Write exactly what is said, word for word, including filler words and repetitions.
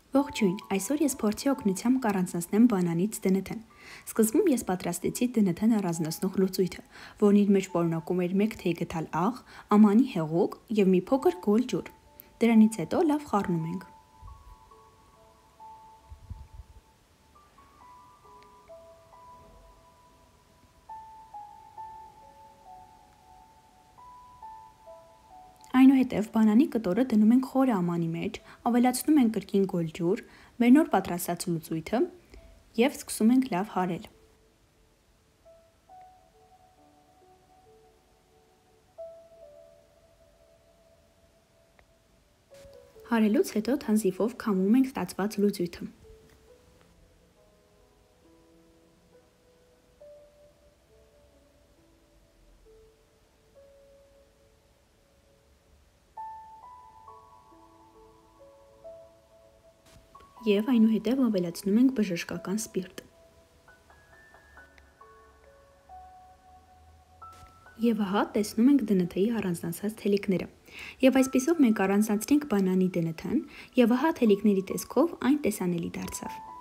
Ողջույն, այսօր ես փորձի օգնությամբ կառանձնացնեմ բանանից դ ն թ-ն։ Սկզբում ես պատրաստեցի դ ն թ-ն առանձնացնող լուծույթը, որն իր մեջ պարունակում էր մեկ թեյ գդալ աղ, ամանի հեղուկ և մի փոքր գոլ ջուր։ Դրանից հետո լավ խառնում ենք։ Այնուհետև բանանի կտորը դնում ենք խորը ամանի մեջ, ավելացնում ենք կրկին գոլ ջուր, մեր նոր պատրաստած լուծույթը և սկսում ենք լավ հարել։ Հարելուց հետո թանձիվով քամում ենք ստացված լուծույթը։ Եվ այնուհետև ավելացնում ենք բժշկական սպիրտ։ Եվ ահա տեսնում ենք դ ն թ-ի առանձնացած թելիկները։ Եվ այսպիսով մենք առանձնացրինք բանանի դ ն թ-ն, և ահա թելիկների տեսքով այն տեսանելի դարձավ։